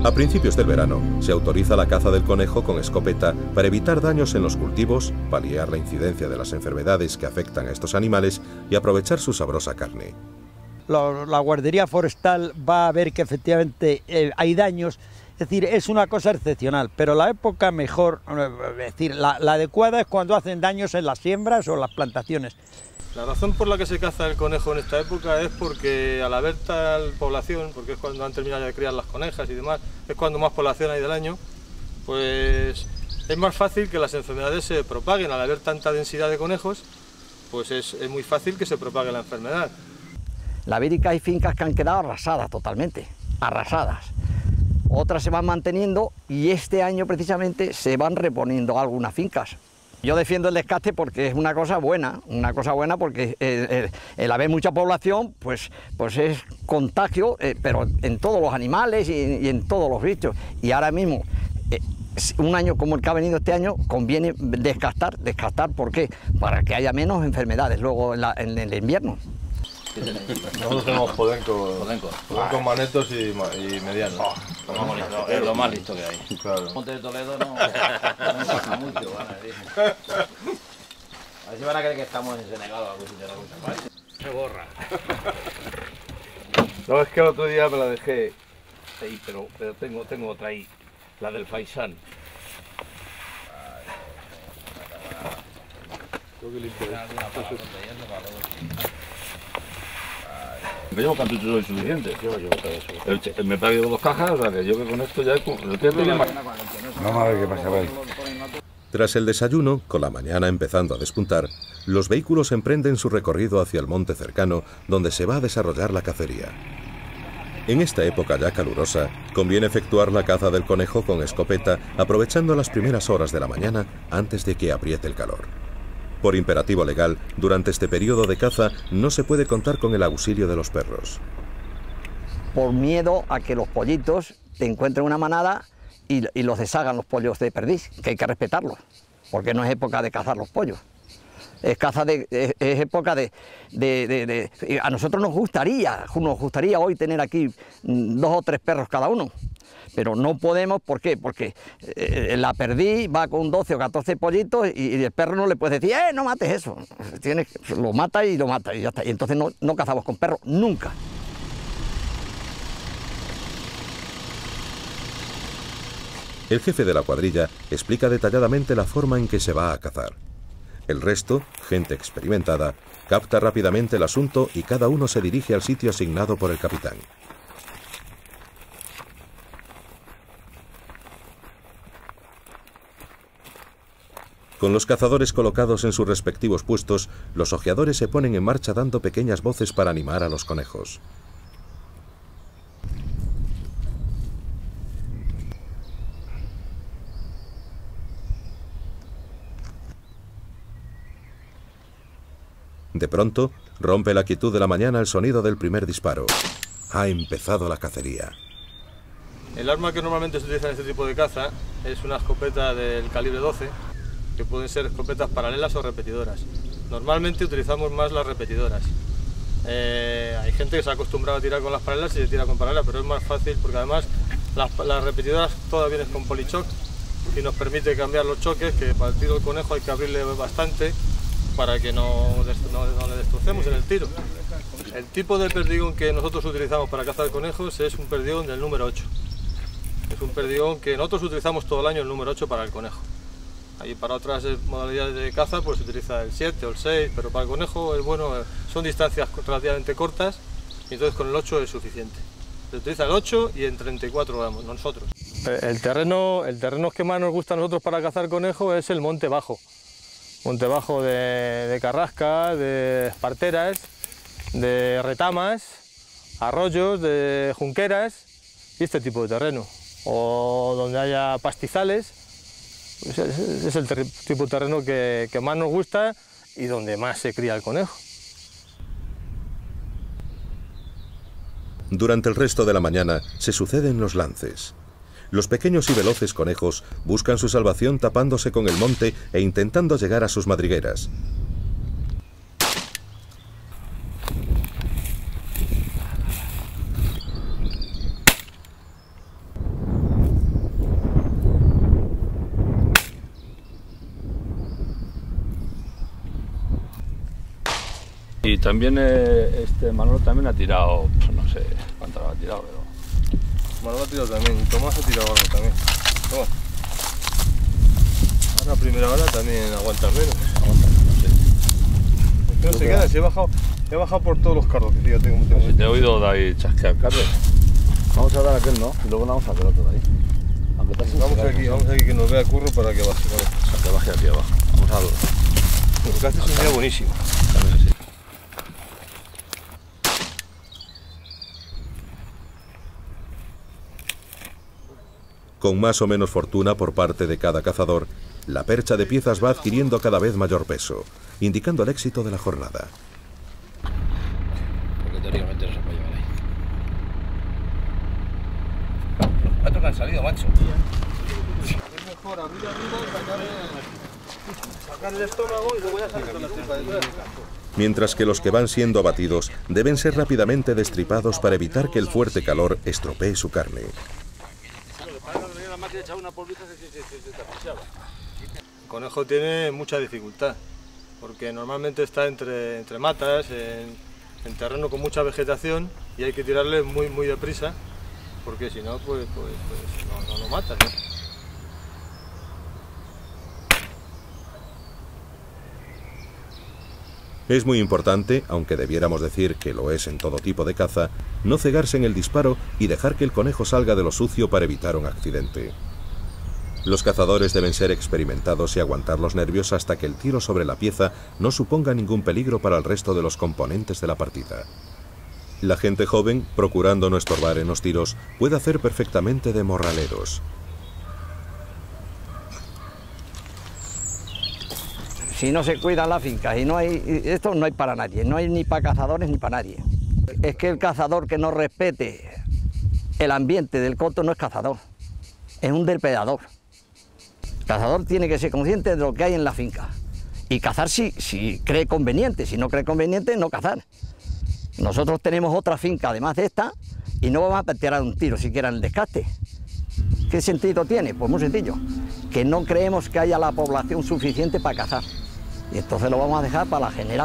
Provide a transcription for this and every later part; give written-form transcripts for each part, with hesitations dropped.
A principios del verano, se autoriza la caza del conejo con escopeta para evitar daños en los cultivos, paliar la incidencia de las enfermedades que afectan a estos animales y aprovechar su sabrosa carne. La guardería forestal va a ver que efectivamente hay daños, es decir, es una cosa excepcional, pero la época mejor, es decir, la adecuada es cuando hacen daños en las siembras o las plantaciones. La razón por la que se caza el conejo en esta época es porque al haber tal población, porque es cuando han terminado de criar las conejas y demás, es cuando más población hay del año, pues es más fácil que las enfermedades se propaguen. Al haber tanta densidad de conejos, pues es muy fácil que se propague la enfermedad. La vírica hay fincas que han quedado arrasadas totalmente, arrasadas. Otras se van manteniendo y este año precisamente se van reponiendo algunas fincas. Yo defiendo el descarte porque es una cosa buena porque el haber mucha población pues es contagio, pero en todos los animales y en todos los bichos. Y ahora mismo, un año como el que ha venido este año, conviene descastar, ¿por qué? Para que haya menos enfermedades luego en el invierno. Nosotros tenemos podencos manetos y medianos. Es lo más listo que hay. Claro. Monte de Toledo no pasa mucho, van a decir. A ver si van a creer que estamos en Senegal o algo así de la cosa, ¿vale? Se borra. No, es que el otro día me la dejé ahí, pero tengo otra ahí, la del faisán. Tengo que limpiar. Me llevo cartuchos hoy suficientes. Yo llevo todo eso. Me pago 2 cajas, o sea que yo que con esto ya... Vamos a ver qué pasa ahí. Tras el desayuno, con la mañana empezando a despuntar, los vehículos emprenden su recorrido hacia el monte cercano, donde se va a desarrollar la cacería. En esta época ya calurosa, conviene efectuar la caza del conejo con escopeta, aprovechando las primeras horas de la mañana antes de que apriete el calor. Por imperativo legal, durante este periodo de caza no se puede contar con el auxilio de los perros. Por miedo a que los pollitos te encuentren una manada y los deshagan los pollos de perdiz, que hay que respetarlos, porque no es época de cazar los pollos. Es época de... A nosotros nos gustaría hoy tener aquí 2 o 3 perros cada uno. Pero no podemos, ¿por qué? Porque la perdiz va con 12 o 14 pollitos y el perro no le puede decir, no mates eso. Lo mata y ya está. Y entonces no cazamos con perros nunca. El jefe de la cuadrilla explica detalladamente la forma en que se va a cazar. El resto, gente experimentada, capta rápidamente el asunto y cada uno se dirige al sitio asignado por el capitán. Con los cazadores colocados en sus respectivos puestos, los ojeadores se ponen en marcha dando pequeñas voces para animar a los conejos. De pronto, rompe la quietud de la mañana el sonido del primer disparo. Ha empezado la cacería. El arma que normalmente se utiliza en este tipo de caza es una escopeta del calibre 12, que pueden ser escopetas paralelas o repetidoras. Normalmente utilizamos más las repetidoras. Hay gente que se ha acostumbrado a tirar con las paralelas y se tira con paralelas, pero es más fácil porque además las repetidoras todas vienen con polichoc y nos permite cambiar los choques, que para el tiro del conejo hay que abrirle bastante para que no le destrocemos en el tiro. El tipo de perdigón que nosotros utilizamos para cazar conejos es un perdigón del número 8. Es un perdigón que nosotros utilizamos todo el año el número 8 para el conejo. Ahí para otras modalidades de caza pues se utiliza el 7 o el 6, pero para el conejo es bueno, son distancias relativamente cortas y entonces con el 8 es suficiente. Se utiliza el 8 y en 34 vamos nosotros. El terreno que más nos gusta a nosotros para cazar conejo es el monte bajo. Monte bajo de carrasca, de esparteras, de retamas, arroyos, de junqueras y este tipo de terreno. O donde haya pastizales. Es el tipo de terreno que más nos gusta y donde más se cría el conejo. Durante el resto de la mañana se suceden los lances. Los pequeños y veloces conejos buscan su salvación tapándose con el monte e intentando llegar a sus madrigueras. Y también Manolo también ha tirado, pues no sé cuánto lo ha tirado, pero... Manolo ha tirado también, y Tomás ha tirado algo también. Toma. Ahora a primera hora también aguanta menos. Aguanta menos, sí. No se queda, si he bajado por todos los carros que ya tengo. Si te he oído de ahí chasquear carros. Vamos a dar aquel, ¿no? Y luego vamos a hacer otro de ahí. Aunque te vamos aquí que nos vea Curro para que baje. Para que baje aquí abajo. Vamos a darlo. Porque este es un día buenísimo. También sí. Con más o menos fortuna por parte de cada cazador, la percha de piezas va adquiriendo cada vez mayor peso, indicando el éxito de la jornada. Porque teóricamente no se puede llevar ahí. Los cuatro que han salido, macho. Es mejor abrir arriba y sacar el estómago y luego ya sacar la tripa de detrás. Mientras que los que van siendo abatidos deben ser rápidamente destripados para evitar que el fuerte calor estropee su carne. El conejo tiene mucha dificultad, porque normalmente está entre matas, en terreno con mucha vegetación, y hay que tirarle muy deprisa, porque si no, pues no lo matas, ¿no? Es muy importante, aunque debiéramos decir que lo es en todo tipo de caza, no cegarse en el disparo y dejar que el conejo salga de lo sucio para evitar un accidente. Los cazadores deben ser experimentados y aguantar los nervios hasta que el tiro sobre la pieza no suponga ningún peligro para el resto de los componentes de la partida. La gente joven, procurando no estorbar en los tiros, puede hacer perfectamente de morraleros. Si no se cuidan las fincas y no hay, esto no hay para nadie, no hay ni para cazadores ni para nadie. Es que el cazador que no respete el ambiente del coto no es cazador, es un depredador. El cazador tiene que ser consciente de lo que hay en la finca y cazar si cree conveniente, si no cree conveniente no cazar. Nosotros tenemos otra finca además de esta y no vamos a tirar un tiro siquiera en el descaste. ¿Qué sentido tiene? Pues muy sencillo, que no creemos que haya la población suficiente para cazar. Y entonces lo vamos a dejar para la general.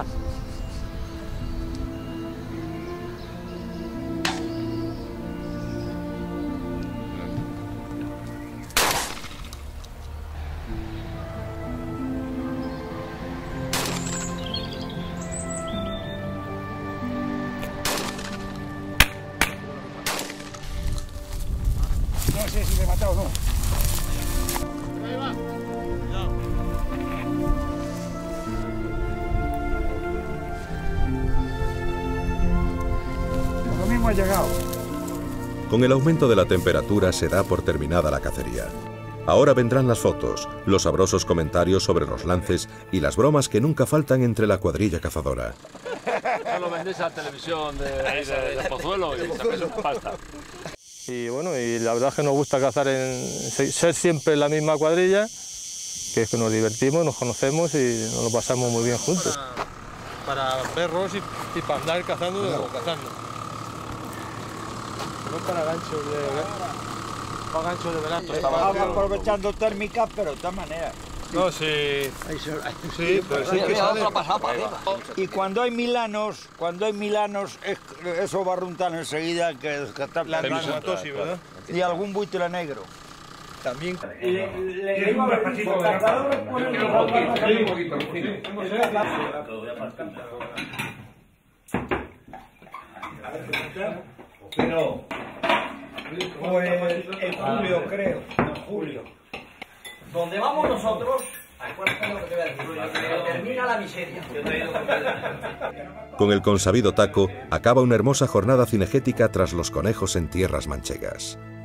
No sé si le he matado o no. Ha llegado. Con el aumento de la temperatura se da por terminada la cacería. Ahora vendrán las fotos, los sabrosos comentarios sobre los lances y las bromas que nunca faltan entre la cuadrilla cazadora. No lo vendéis a la televisión de Pozuelo y sacáis pasta. Y bueno, y la verdad es que nos gusta cazar ser siempre la misma cuadrilla, que es que nos divertimos, nos conocemos y nos lo pasamos muy bien juntos. Para perros y para andar cazando y luego cazando. No para gancho de verano. Estamos aprovechando térmicas, pero de todas maneras. No, sí. Sí, pero sí que sale. Y cuando hay milanos, eso va runtando enseguida que está la nematosis, ¿verdad? Y algún buitre negro. También. Le digo al pasito de un poquito. Pero en julio, creo, en julio. Donde vamos nosotros, acuérdate lo que te voy a decir, termina la miseria. Con el consabido taco, acaba una hermosa jornada cinegética tras los conejos en tierras manchegas.